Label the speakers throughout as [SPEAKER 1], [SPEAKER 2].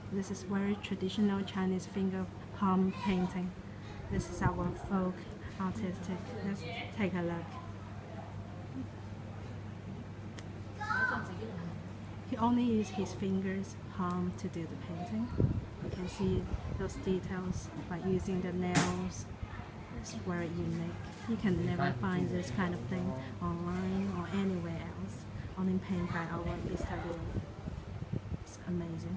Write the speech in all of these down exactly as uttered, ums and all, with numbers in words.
[SPEAKER 1] This is very traditional Chinese finger palm painting. This is our folk artistic. Let's take a look. He only used his fingers palm to do the painting. You can see those details by using the nails. It's very unique. You can never find this kind of thing online or anywhere else. Only painted by our Mister Liu. It's amazing.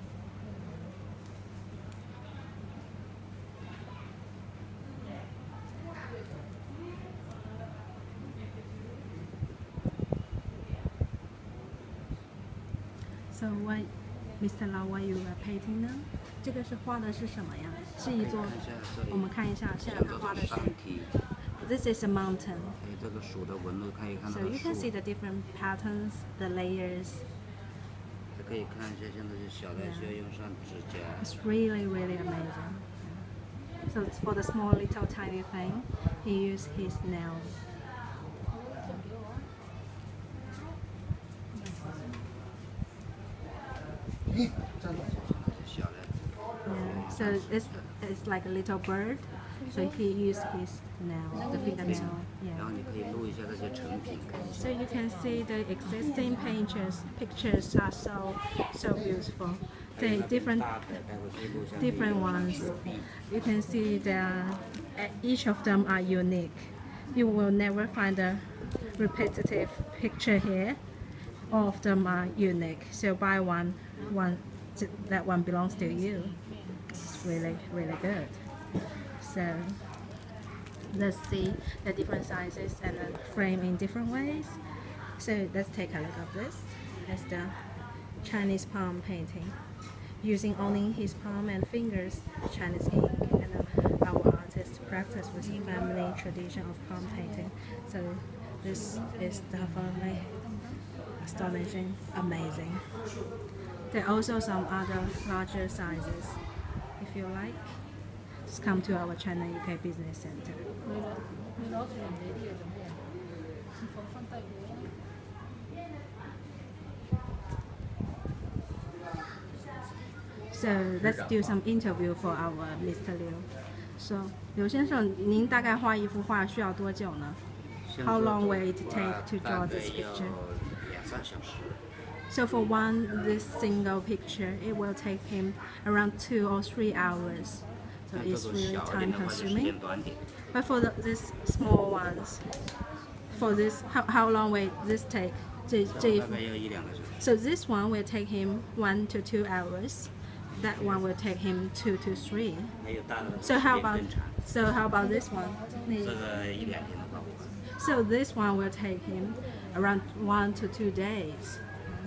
[SPEAKER 1] So what, Mister Lau, what you are painting now? 这个是画的是什么呀？是一座，我们看一下，现在他画的是。This is a mountain. So you can see the different patterns, the layers. It's really, really amazing. So for the small little tiny thing, he used his nails. Yeah, so it's, it's like a little bird. So he used his nail, the fingernail. Yeah. So you can see the existing pictures. Pictures are so so beautiful. The different different ones. You can see that each of them are unique. You will never find a repetitive picture here. All of them are unique. So buy one, one that one belongs to you. It's really really good. So let's see the different sizes and then frame in different ways. So let's take a look at this. It's the Chinese palm painting, using only his palm and fingers, Chinese ink, and then our artist practice with the family tradition of palm painting. So this is definitely astonishing, amazing. There are also some other larger sizes, if you like. Just come to our China-U K Business Center. So let's do some interview for our Mister Liu. So 刘先生，您大概画一幅画需要多久呢？ How long will it take to draw this picture? So for one, this single picture, it will take him around two or three hours. So it's really time consuming. But for the, these small ones, for this, how, how long will this take? So this one will take him one to two hours. That one will take him two to three. So how about so how about this one? So this one will take him around one to two days.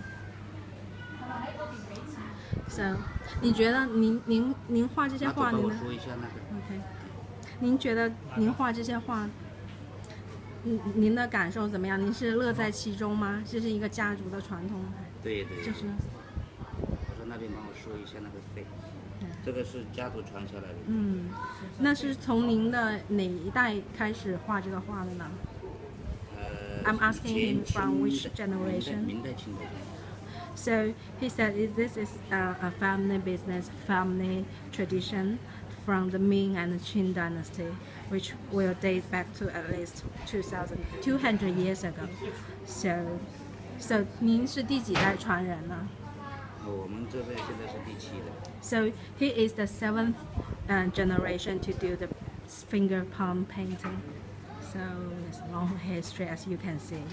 [SPEAKER 1] So 你觉得您您您画这些画，您呢 ？OK， 您觉得您画这些画，您您的感受怎么样？您是乐在其中吗？这是一个家族的传统。
[SPEAKER 2] 对对。
[SPEAKER 1] 就是。
[SPEAKER 2] 我说那边帮我说一下那个费，这个是家族传下来的。
[SPEAKER 1] 嗯，那是从您的哪一代开始画这个画的呢？呃 ，I'm asking him from which generation?
[SPEAKER 2] 明代、清代。
[SPEAKER 1] So he said this is a, a family business, family tradition from the Ming and the Qing dynasty, which will date back to at least two thousand, two hundred years ago. So, so 您是第几代传人呢？
[SPEAKER 2] 我们这边现在是第七代。
[SPEAKER 1] So he is the seventh uh, generation to do the finger palm painting. So it's a long history, as you can see.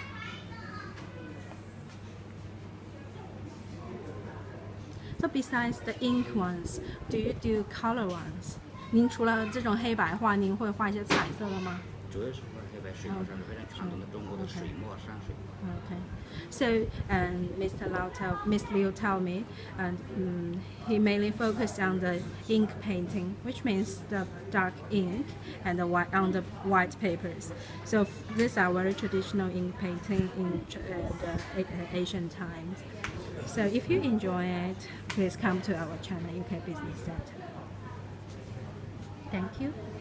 [SPEAKER 1] So besides the ink ones, do you do color ones? 您除了这种黑白画，您会画一些彩色的吗？
[SPEAKER 2] 主要是画黑白水墨上是非常传统的中国的水墨山水。
[SPEAKER 1] Okay. So um, Mister Lau tell, Miss Liu tell me, and um, he mainly focused on the ink painting, which means the dark ink and the white on the white papers. So these are very traditional ink painting in uh, the uh, Asian times. So if you enjoy it, please come to our China-U K Business Center. Thank you.